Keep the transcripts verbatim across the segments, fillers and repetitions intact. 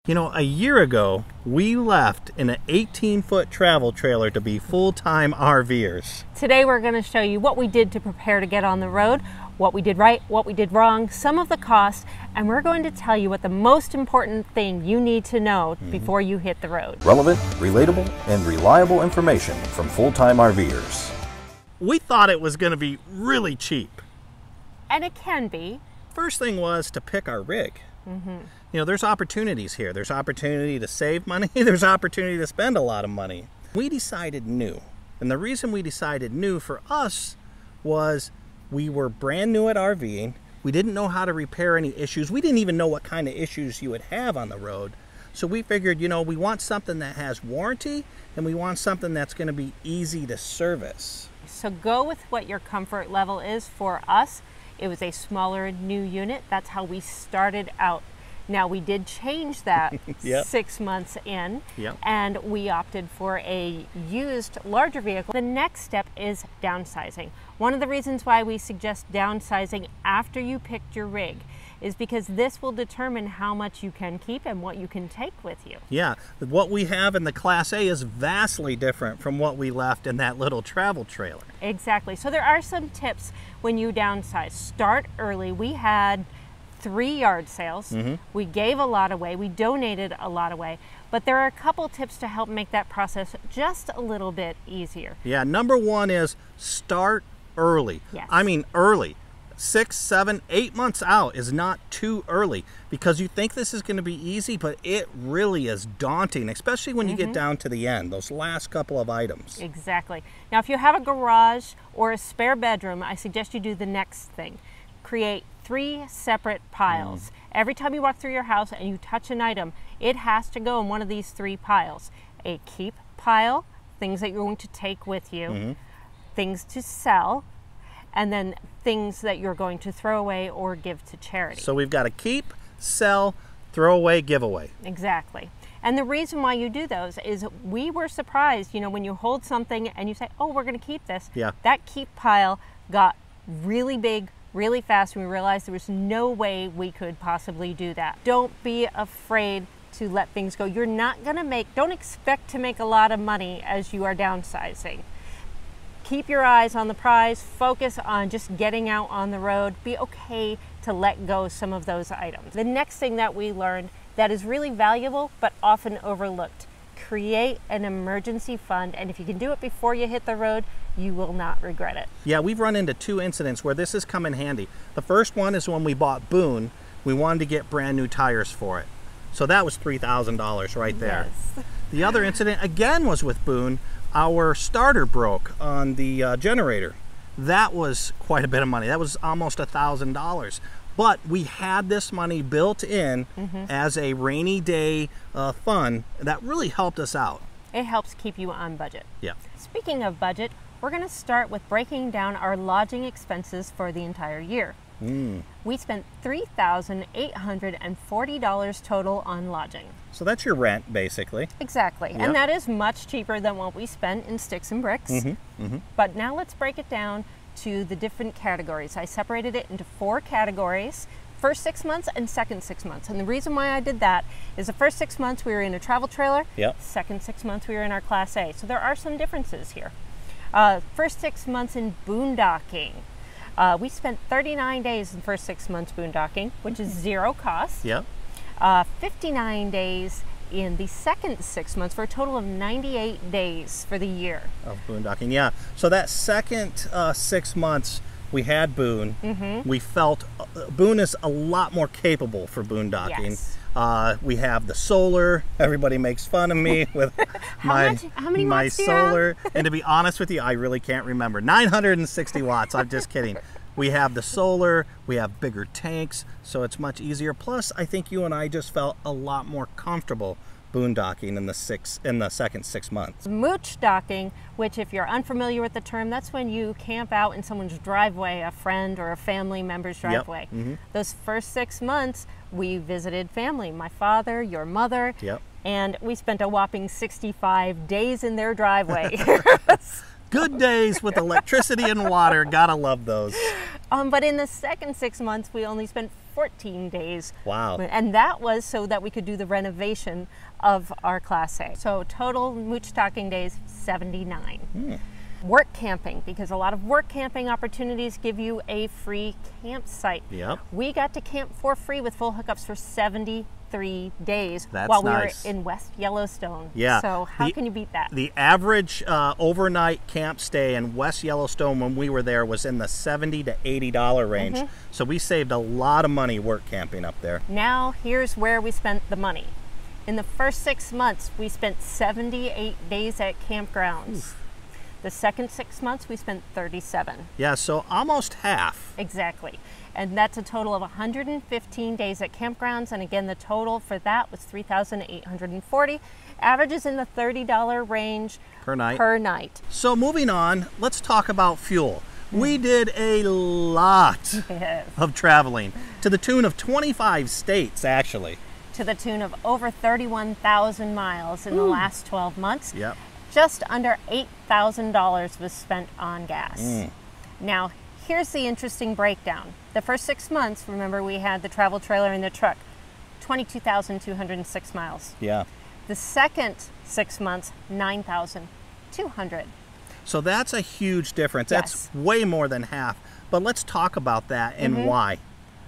You know, a year ago, we left in an eighteen foot travel trailer to be full-time RVers. Today we're going to show you what we did to prepare to get on the road, what we did right, what we did wrong, some of the costs, and we're going to tell you what the most important thing you need to know mm-hmm. before you hit the road. Relevant, relatable, and reliable information from full-time RVers. We thought it was going to be really cheap. And it can be. First thing was to pick our rig. Mm-hmm. You know, there's opportunities here. There's opportunity to save money. There's opportunity to spend a lot of money. We decided new. And the reason we decided new for us was we were brand new at RVing. We didn't know how to repair any issues. We didn't even know what kind of issues you would have on the road. So we figured, you know, we want something that has warranty and we want something that's going to be easy to service. So go with what your comfort level is. For us, it was a smaller new unit. That's how we started out. Now we did change that yep. six months in yep. and we opted for a used larger vehicle. The next step is downsizing. One of the reasons why we suggest downsizing after you picked your rig is because this will determine how much you can keep and what you can take with you. Yeah, what we have in the Class A is vastly different from what we left in that little travel trailer. Exactly. So there are some tips when you downsize. Start early. We had three yard sales. Mm-hmm. We gave a lot away. We donated a lot away. But there are a couple tips to help make that process just a little bit easier. Yeah, number one is start early. Yes. I mean early. Six, seven, eight months out is not too early because you think this is going to be easy, but it really is daunting, especially when you mm-hmm. get down to the end, those last couple of items. Exactly. Now, if you have a garage or a spare bedroom, I suggest you do the next thing. Create three separate piles. Mm. Every time you walk through your house and you touch an item, it has to go in one of these three piles. A keep pile, things that you're going to take with you, mm-hmm. things to sell, and then things that you're going to throw away or give to charity. So we've got to keep, sell, throw away, give away. Exactly. And the reason why you do those is we were surprised, you know, when you hold something and you say, oh, we're going to keep this. Yeah. That keep pile got really big really fast and we realized there was no way we could possibly do that. Don't be afraid to let things go. You're not going to make, don't expect to make a lot of money as you are downsizing. Keep your eyes on the prize, focus on just getting out on the road. Be okay to let go some of those items. The next thing that we learned that is really valuable but often overlooked, create an emergency fund, and if you can do it before you hit the road, you will not regret it. Yeah, we've run into two incidents where this has come in handy. The first one is when we bought Boone, we wanted to get brand new tires for it. So that was three thousand dollars right there. Yes. The other incident again was with Boone. Our starter broke on the uh, generator. That was quite a bit of money. That was almost a thousand dollars. But we had this money built in mm-hmm. as a rainy day uh, fund that really helped us out. It helps keep you on budget. Yeah. Speaking of budget, we're going to start with breaking down our lodging expenses for the entire year. Mm. We spent three thousand eight hundred forty dollars total on lodging. So that's your rent, basically. Exactly. Yep. And that is much cheaper than what we spent in sticks and bricks. Mm-hmm. Mm-hmm. But now let's break it down to the different categories. I separated it into four categories. First six months and second six months. And the reason why I did that is the first six months we were in a travel trailer. Yep. Second six months we were in our Class A. So there are some differences here. Uh, first six months in boondocking. Uh, we spent thirty-nine days in the first six months boondocking, which is zero cost. Yep. Uh, fifty-nine days in the second six months for a total of ninety-eight days for the year. Of boondocking, yeah. So that second uh, six months we had Boone, mm-hmm. we felt uh, Boone is a lot more capable for boondocking. Yes. Uh, we have the solar. Everybody makes fun of me with how my, much, how many my watts do you solar. have? And to be honest with you, I really can't remember. nine hundred sixty watts, I'm just kidding. We have the solar, we have bigger tanks, so it's much easier. Plus, I think you and I just felt a lot more comfortable boondocking in the six in the second six months. Mooch docking, which if you're unfamiliar with the term, that's when you camp out in someone's driveway, a friend or a family member's driveway. Yep. Mm-hmm. Those first six months, we visited family, my father, your mother, yep. and we spent a whopping sixty-five days in their driveway. Good days with electricity and water, gotta love those. Um, but in the second six months, we only spent fourteen days. Wow. And that was so that we could do the renovation of our Class A. So total mooch talking days, seventy-nine. Hmm. Work camping, because a lot of work camping opportunities give you a free campsite. Yep. We got to camp for free with full hookups for seventy-three days. That's while we nice. were in West Yellowstone. Yeah. So how the, can you beat that? The average uh, overnight camp stay in West Yellowstone when we were there was in the seventy to eighty dollar range. Mm-hmm. So we saved a lot of money work camping up there. Now here's where we spent the money. In the first six months, we spent seventy-eight days at campgrounds. Oof. The second six months, we spent thirty-seven. Yeah, so almost half. Exactly. And that's a total of one hundred fifteen days at campgrounds. And again, the total for that was three thousand eight hundred forty. Averages in the thirty dollar range per night. Per night. So moving on, let's talk about fuel. We did a lot yes. of traveling, to the tune of twenty-five states, actually. To the tune of over thirty-one thousand miles in Ooh. the last twelve months. Yep. Just under eight thousand dollars was spent on gas. Mm. Now, here's the interesting breakdown. The first six months, remember, we had the travel trailer and the truck, twenty-two thousand two hundred six miles. Yeah. The second six months, nine thousand two hundred. So that's a huge difference. Yes. That's way more than half. But let's talk about that and mm-hmm. why.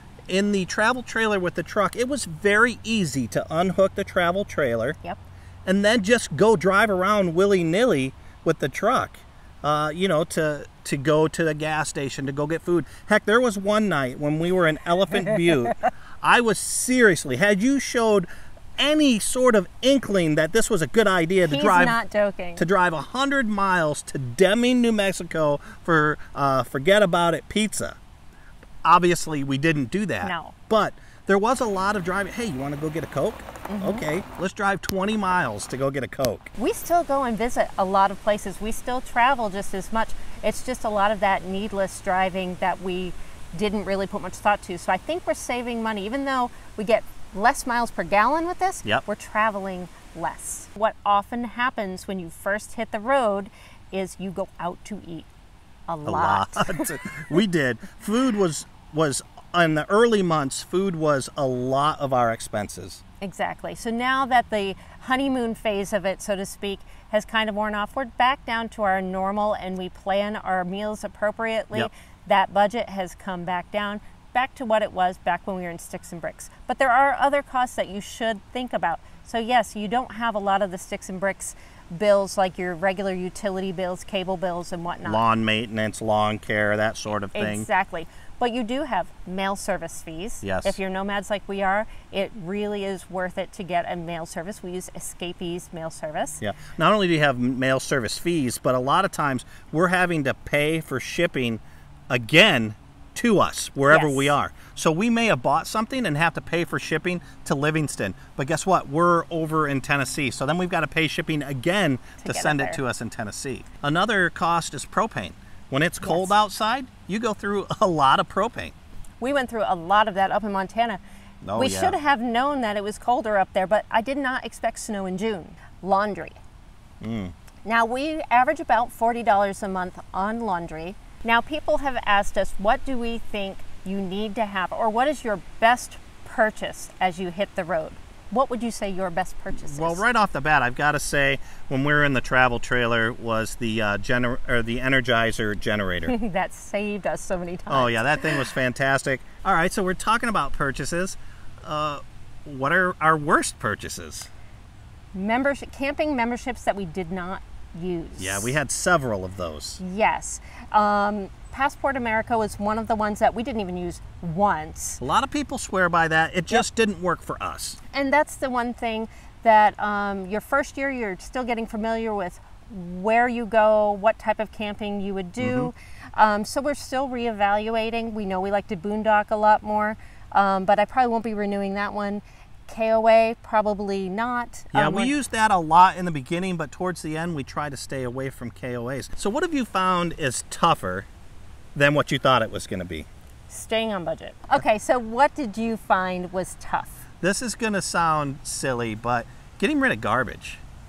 In the travel trailer with the truck, it was very easy to unhook the travel trailer. Yep. And then just go drive around willy-nilly with the truck, uh, you know, to to go to the gas station, to go get food. Heck, there was one night when we were in Elephant Butte. I was seriously, had you showed any sort of inkling that this was a good idea to He's drive, not joking. to drive one hundred miles to Deming, New Mexico for uh, forget about it pizza. Obviously, we didn't do that. No. But there was a lot of driving. Hey, you want to go get a Coke? Mm-hmm. Okay, let's drive twenty miles to go get a Coke. We still go and visit a lot of places. We still travel just as much. It's just a lot of that needless driving that we didn't really put much thought to. So I think we're saving money. Even though we get less miles per gallon with this, yep. we're traveling less. What often happens when you first hit the road is you go out to eat a, a lot. lot. We did. Food was, was in the early months, food was a lot of our expenses. Exactly. So now that the honeymoon phase of it, so to speak, has kind of worn off, we're back down to our normal and we plan our meals appropriately. Yep. That budget has come back down, back to what it was back when we were in sticks and bricks. But there are other costs that you should think about. So yes, you don't have a lot of the sticks and bricks bills like your regular utility bills, cable bills and whatnot. Lawn maintenance, lawn care, that sort of thing. Exactly. But you do have mail service fees. Yes. If you're nomads like we are, it really is worth it to get a mail service. We use Escapee's mail service. Yeah. Not only do you have mail service fees, but a lot of times we're having to pay for shipping again to us wherever yes. we are. So we may have bought something and have to pay for shipping to Livingston. But guess what? We're over in Tennessee. So then we've got to pay shipping again to, to send it, it to us in Tennessee. Another cost is propane. When it's cold yes. outside, you go through a lot of propane. We went through a lot of that up in Montana. Oh, we yeah. should have known that it was colder up there, but I did not expect snow in June. Laundry. Mm. Now, we average about forty dollars a month on laundry. Now, people have asked us, what do we think you need to have, or what is your best purchase as you hit the road? What would you say your best purchase is? Well, right off the bat, I've got to say, when we were in the travel trailer, was the uh, gener or the Energizer generator. That saved us so many times. Oh yeah, that thing was fantastic. All right, so we're talking about purchases. Uh, what are our worst purchases? Membership, camping memberships that we did not use. Yeah, we had several of those. Yes. Um, Passport America was one of the ones that we didn't even use once. A lot of people swear by that. It just yep. didn't work for us. And that's the one thing that um, your first year, you're still getting familiar with where you go, what type of camping you would do. Mm-hmm. um, so we're still reevaluating. We know we like to boondock a lot more, um, but I probably won't be renewing that one. K O A, probably not. Yeah, um, we used that a lot in the beginning, but towards the end, we try to stay away from K O As. So what have you found is tougher than what you thought it was going to be? Staying on budget. Okay, so what did you find was tough? This is going to sound silly, but getting rid of garbage.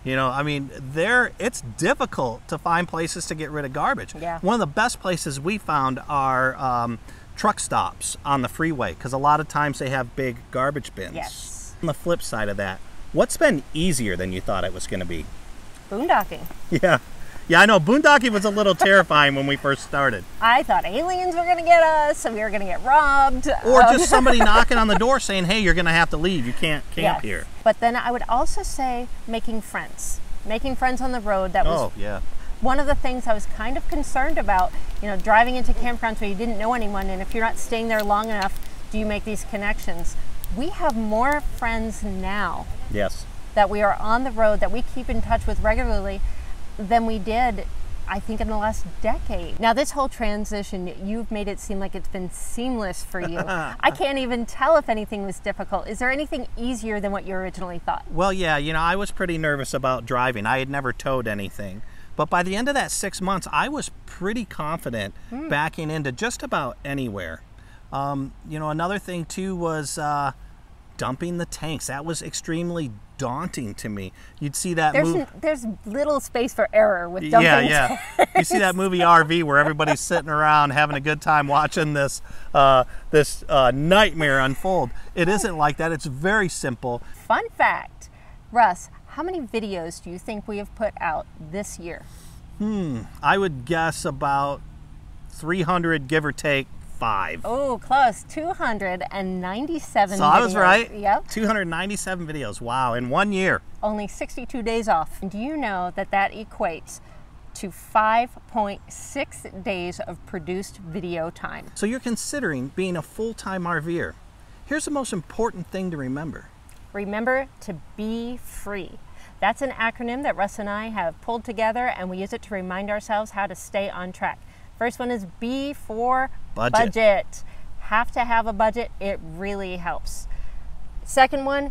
You know, I mean, there it's difficult to find places to get rid of garbage. Yeah. One of the best places we found are um, truck stops on the freeway, because a lot of times they have big garbage bins. Yes. On the flip side of that, what's been easier than you thought it was going to be? Boondocking. Yeah. Yeah, I know. Boondocking was a little terrifying when we first started. I thought aliens were going to get us, and we were going to get robbed. Or Um, just somebody knocking on the door saying, hey, you're going to have to leave. You can't camp yes. here. But then I would also say making friends. Making friends on the road. That was Oh, yeah. one of the things I was kind of concerned about. You know, driving into campgrounds where you didn't know anyone, and if you're not staying there long enough, do you make these connections? We have more friends now Yes. that we are on the road, that we keep in touch with regularly, than we did, I think, in the last decade. Now, this whole transition, you've made it seem like it's been seamless for you. I can't even tell if anything was difficult. Is there anything easier than what you originally thought? Well, yeah, you know, I was pretty nervous about driving. I had never towed anything. But by the end of that six months, I was pretty confident mm. backing into just about anywhere. Um, you know, another thing, too, was uh, dumping the tanks. That was extremely daunting to me. You'd see that there's, movie. There's little space for error with dumping Yeah, yeah. tanks. You see that movie R V where everybody's sitting around having a good time watching this uh, this uh, nightmare unfold. It isn't like that. It's very simple. Fun fact, Russ, how many videos do you think we have put out this year? Hmm, I would guess about three hundred, give or take five. Oh, close. two hundred ninety-seven So videos. I was right. Yep. two hundred ninety-seven videos. Wow, in one year. Only sixty-two days off. And do you know that that equates to five point six days of produced video time? So you're considering being a full-time RVer. Here's the most important thing to remember. Remember to be free. That's an acronym that Russ and I have pulled together, and we use it to remind ourselves how to stay on track. First one is B for budget. budget. Have to have a budget. It really helps. Second one,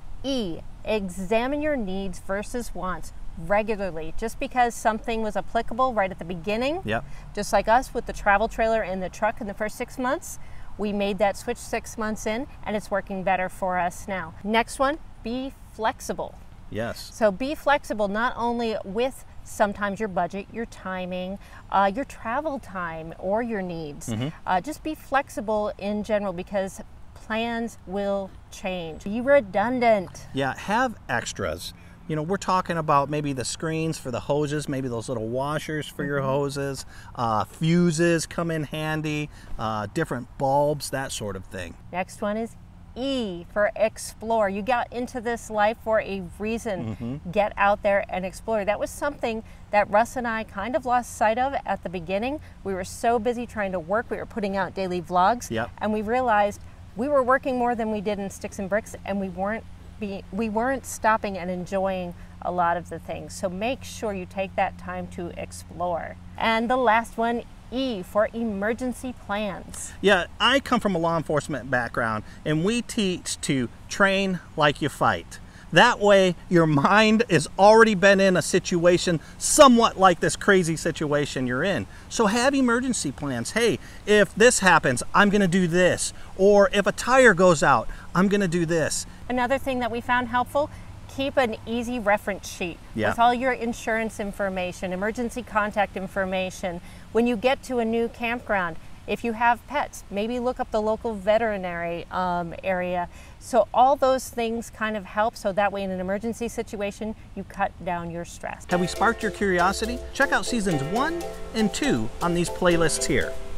E, examine your needs versus wants regularly. Just because something was applicable right at the beginning, yep. just like us with the travel trailer and the truck in the first six months, we made that switch six months in, and it's working better for us now. Next one, be flexible. Yes. So be flexible not only with sometimes your budget, your timing, uh, your travel time, or your needs. Mm-hmm. Uh, just be flexible in general, because plans will change. Be redundant. Yeah, have extras. You know, we're talking about maybe the screens for the hoses, maybe those little washers for your hoses, uh, fuses come in handy, uh, different bulbs, that sort of thing. Next one is E for explore. You got into this life for a reason. Mm-hmm. Get out there and explore. That was something that Russ and I kind of lost sight of at the beginning. We were so busy trying to work. We were putting out daily vlogs, yep. and we realized we were working more than we did in Sticks and Bricks, and we weren't be, we weren't stopping and enjoying a lot of the things. So make sure you take that time to explore. And the last one, E for emergency plans. Yeah, I come from a law enforcement background, and we teach to train like you fight. That way, your mind has already been in a situation somewhat like this crazy situation you're in. So have emergency plans. Hey, if this happens, I'm gonna do this. Or if a tire goes out, I'm gonna do this. Another thing that we found helpful, keep an easy reference sheet yeah. with all your insurance information, emergency contact information. When you get to a new campground, if you have pets, maybe look up the local veterinary um, area. So all those things kind of help, so that way in an emergency situation, you cut down your stress. Have we sparked your curiosity? Check out seasons one and two on these playlists here.